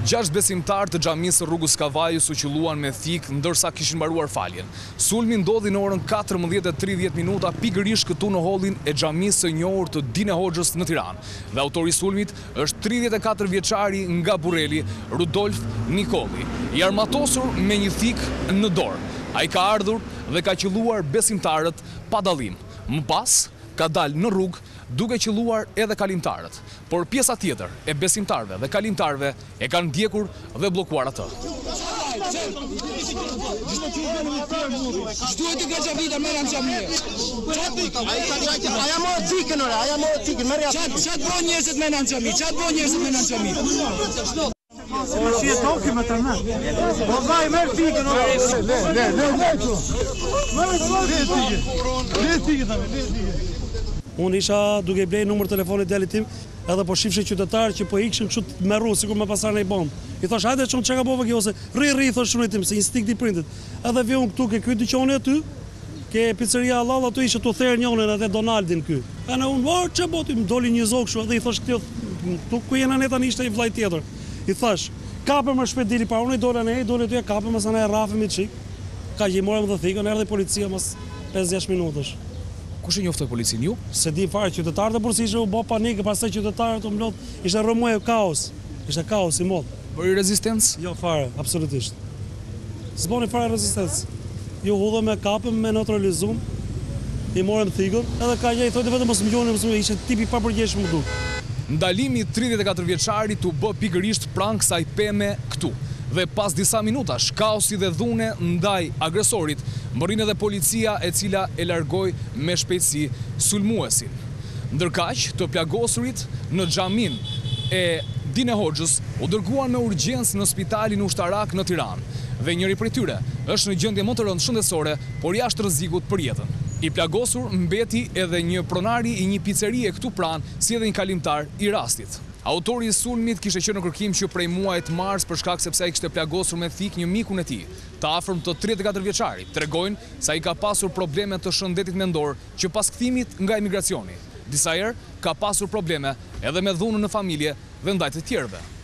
6 besimtarë të xhamisë rrugës Kavajës u qelluan me thik ndërsa kishin mbaruar faljen. Sulmi ndodhi në orën 14:30 pikërisht këtu në hollin e xhamisë së njohur të Dine Hoxhës në Tiranë. Dhe autori i sulmit është 34 vjeçari nga Burreli, Rudolf Nikolli, i armatosur me një thik në dorë. Ai ka ardhur dhe ka qelluar besimtarët pa dallim. Më pas ka dalë në rrugë duke qelluar edhe kalimtarët, por pjesa tjetër e besimtarëve dhe kalimtarëve e kanë ndjekur dhe bllokuar atë. Unë isha duke blej numër telefonit djalit tim, edhe po shifshe qytetarë që po ikshin kështu të merru, sikur me pasar në i bombë. I thash, hajde çon çka ka bova kjo, ose rri, thosh shunit tim, se instinkt i prindit. Edhe vi unë këtu ke ky dyqani aty, ke pizzeria Allall aty ishte tu therr njonin atë Donaldin ky. Ana unë, ç'a boti, më doli një zog kështu, edhe i thash këtu ku jena ne tani ishte një vllai tjetër. I thash, kapëm më shpejt dili para unë, dola ne, dole ty e kapëm, mos ana e rrafëm i çik. Ka që i morëm dhe thikën, erdhi policia mos 5-6 minutash. Kush e njoftoi policinë ju? Se di fare, qytetarët e Bursisë u bë panikë, pastaj qytetarët u mblodh, ishte rrëmuj kaos. Ishte kaos i madh. Bëri rezistencë? Jo fare, absolutisht. S'boni fare rezistencë. Ju hudhëm me kapëm, me neutralizum, i morëm thikën, edhe ka gjë i thotë vetëm mos më gjoni, ishte tipi pa përgjegjshëm më duk. Ndalimi i 34 vjeçarit u bë pikërisht pranë kësaj peme këtu. Dhe pas disa minutash, kaosi dhe dhune ndaj agresorit, mbërrin edhe policia e cila e largoi me shpejtësi sulmuesin. Ndërkaq, të plagosurit në xhamin e Dine Hoxhës u dërguan me urgjencë në spitalin ushtarak në Tiranë. Dhe njëri prej tyre është në gjendje më të rëndë shëndetësore, por jashtë rrezikut për jetën. I plagosur mbeti edhe një pronari i një pizzerie këtu pranë, si edhe një kalimtar i rastit. Autori i sulmit kishte qenë në kërkim që prej muajit mars për shkak sepse ai kishte plagosur me thik një mikun e tij, të afërm të 34 vjeçarit. Tregojnë se ai ka pasur probleme të shëndetit mendor që pas kthimit nga emigracioni. Disa herë ka pasur probleme edhe me dhunën në familje dhe ndaj të tjerëve.